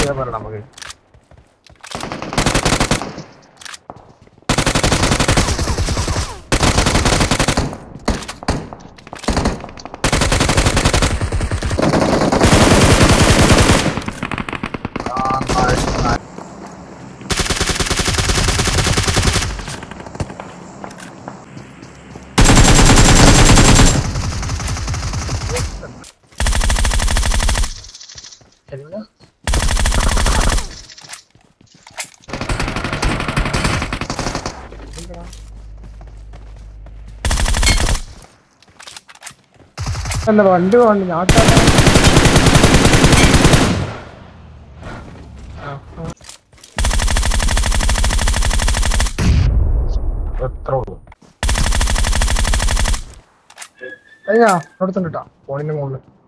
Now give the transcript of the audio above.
ചെയ്യാൻ പറയണം നമുക്ക്. അല്ല വണ്ടി പോകണ്ട ഞാൻ എത്ര ഉള്ളു കഴിഞ്ഞാ അടുത്തുണ്ട് കേട്ടോ ഫോണിന്റെ മുകളിൽ.